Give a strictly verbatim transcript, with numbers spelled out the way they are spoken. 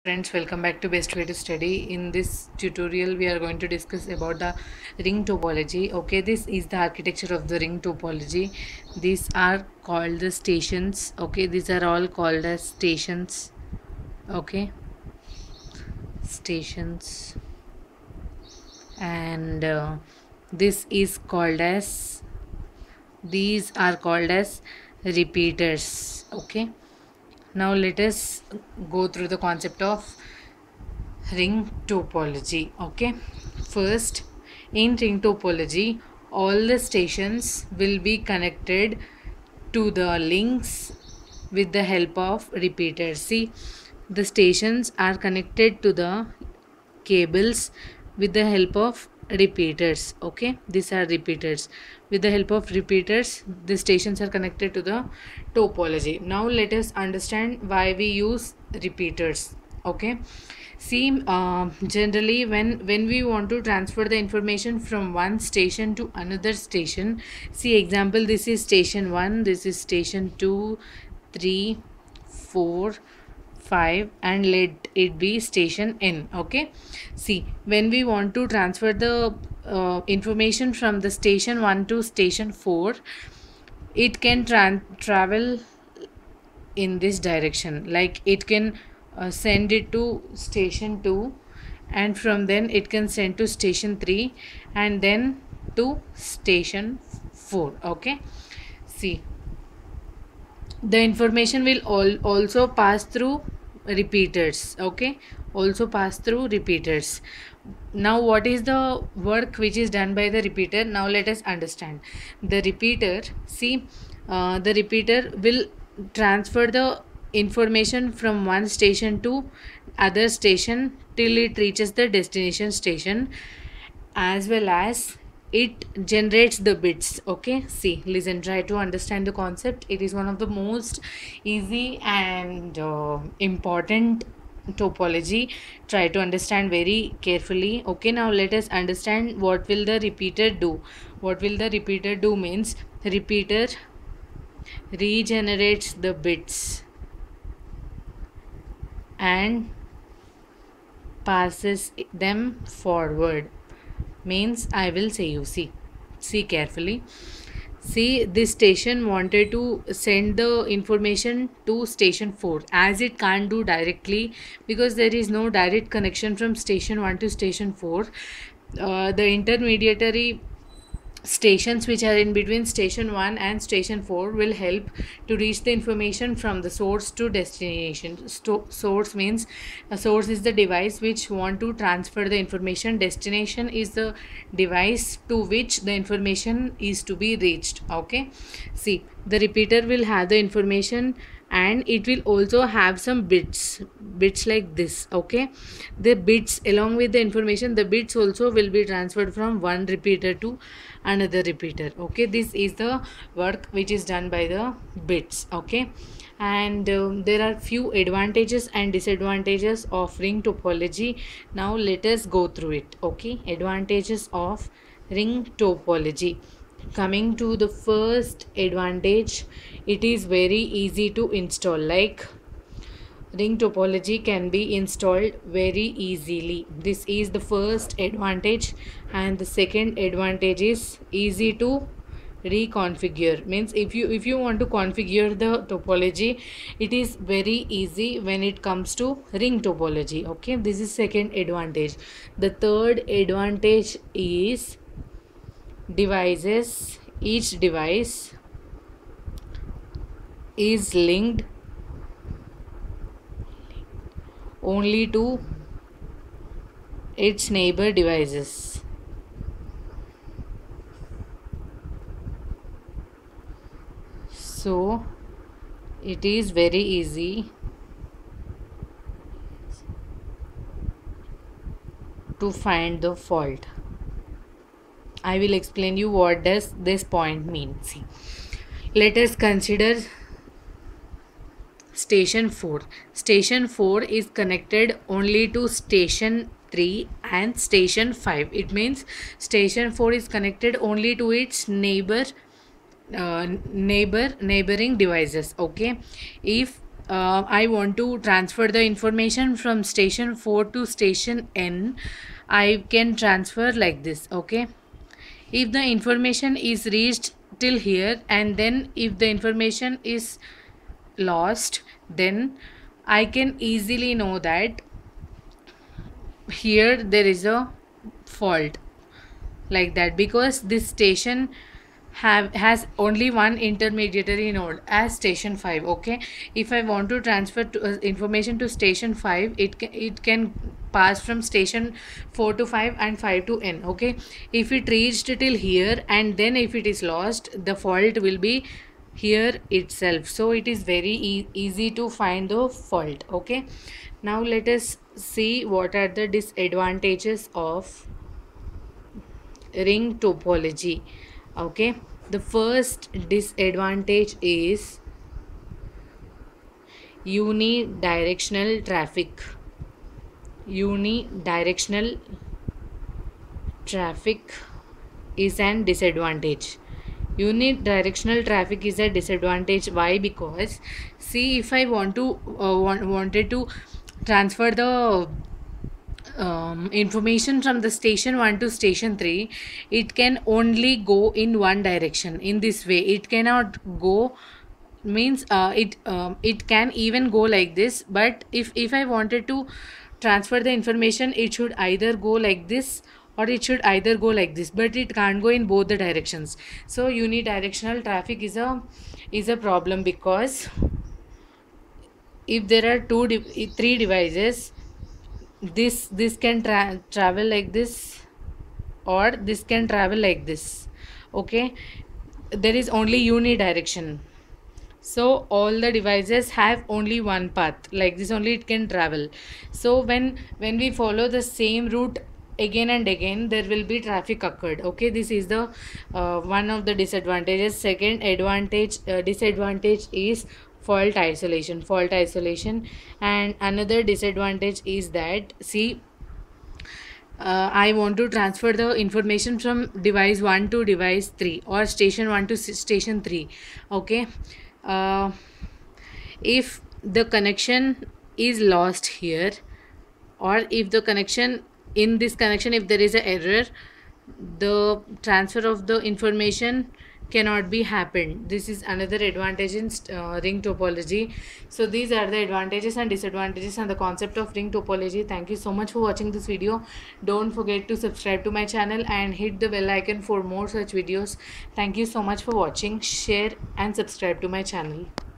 Friends, welcome back to Best Way to Study. In this tutorial we are going to discuss about the ring topology. Okay, this is the architecture of the ring topology. These are called the stations. Okay, these are all called as stations. Okay, stations, and uh, this is called as these are called as repeaters. Okay, now let us go through the concept of ring topology. Okay, first, in ring topology all the stations will be connected to the links with the help of repeaters. See, the stations are connected to the cables with the help of repeaters. Okay, these are repeaters. With the help of repeaters the stations are connected to the topology. Now let us understand why we use repeaters. Okay, see, uh, generally when when we want to transfer the information from one station to another station, see example, this is station one, this is station two, three, four, five, and let it be station n. Okay, see, when we want to transfer the uh, information from the station one to station four, it can tra- travel in this direction. Like it can uh, send it to station two, and from then it can send to station three, and then to station four. Okay, see, the information will all also pass through repeaters. Okay, also pass through repeaters. Now what is the work which is done by the repeater? Now let us understand. The repeater, see, uh, the repeater will transfer the information from one station to other station till it reaches the destination station, as well as it generates the bits. Okay, see, listen, try to understand the concept. It is one of the most easy and uh, important topology. Try to understand very carefully. Okay, now let us understand what will the repeater do. What will the repeater do means, repeater regenerates the bits and passes them forward. Means, I will say you, see see carefully. See, this station wanted to send the information to station four, as it can't do directly because there is no direct connection from station one to station four. Uh, the intermediary stations which are in between station one and station four will help to reach the information from the source to destination. Sto- source means, a source is the device which want to transfer the information. Destination is the device to which the information is to be reached. Okay, see, the repeater will have the information and it will also have some bits bits like this. Okay, the bits along with the information, the bits also will be transferred from one repeater to another repeater. Okay, this is the work which is done by the bits. Okay, and um, there are few advantages and disadvantages of ring topology. Now let us go through it. Okay, advantages of ring topology. Coming to the first advantage, it is very easy to install. Like, ring topology can be installed very easily. This is the first advantage. And the second advantage is easy to reconfigure. Means, if you if you want to configure the topology, it is very easy when it comes to ring topology. Okay, this is second advantage. The third advantage is devices. Each device is linked only to its neighbor devices. So it is very easy to find the fault. I will explain you what does this point mean. See, let us consider station four. Station four is connected only to station three and station five. It means station four is connected only to its neighbor uh, neighbor neighboring devices. Okay, if uh, I want to transfer the information from station four to station N, I can transfer like this. Okay, if the information is reached till here and then if the information is lost, then I can easily know that here there is a fault, like that, because this station have has only one intermediary node as station five. Okay, if I want to transfer to, uh, information to station five, it can, it can pass from station four to five and five to N. Okay, if it reached till here and then if it is lost, the fault will be here itself. So it is very e- easy to find the fault. Okay, now let us see what are the disadvantages of ring topology. Okay, the first disadvantage is unidirectional traffic. Unidirectional traffic is an disadvantage. Unidirectional traffic is a disadvantage. Why? Because see, if I want to uh, want, wanted to transfer the um, information from the station one to station three, it can only go in one direction. In this way it cannot go, means uh, it um, it can even go like this, but if if I wanted to transfer the information, it should either go like this or it should either go like this, but it can't go in both the directions. So unidirectional traffic is a is a problem, because if there are two de- three devices, this this can tra- travel like this or this can travel like this. Okay, there is only unidirection, so all the devices have only one path, like this only it can travel. So when when we follow the same route again and again, there will be traffic occurred. Okay, this is the uh, one of the disadvantages. Second advantage uh, disadvantage is fault isolation. Fault isolation and another disadvantage is that, see, uh, I want to transfer the information from device one to device three or station one to s- station three. Okay, uh, if the connection is lost here, or if the connection in this connection, if there is an error, the transfer of the information cannot be happened. This is another advantage in uh, ring topology. So these are the advantages and disadvantages and the concept of ring topology. Thank you so much for watching this video. Don't forget to subscribe to my channel and hit the bell icon for more such videos. Thank you so much for watching. Share and subscribe to my channel.